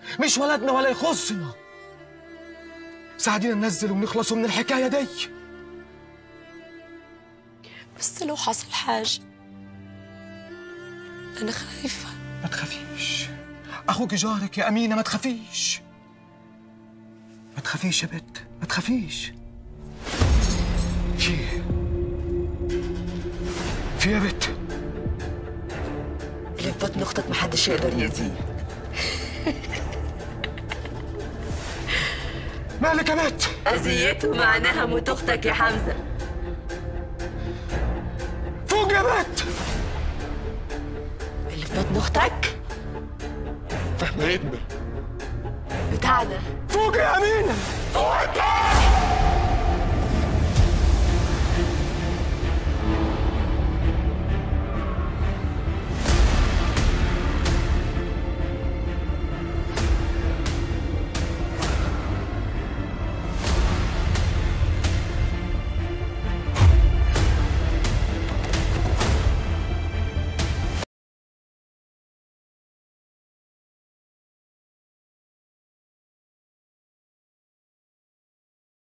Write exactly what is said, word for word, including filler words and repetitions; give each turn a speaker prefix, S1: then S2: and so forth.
S1: مش ولدنا ولا يخصنا. ساعدينا ننزل ونخلصوا من الحكاية دي.
S2: بس لو حصل حاجة أنا خايفة.
S1: ما تخافيش، أخوك جارك يا أمينة، ما تخافيش. ما تخافيش يا بت، ما تخافيش. في في يا بت،
S2: اللي في بطن أختك محدش يقدر يأذيه.
S1: مالك يا بت؟
S2: أذيته معناها موت أختك يا حمزة.
S1: فوق يا بت.
S2: اللي في بطن أختك
S1: فهمتنا
S2: بتاعنا.
S1: فوق يا أمينة.
S2: فوق.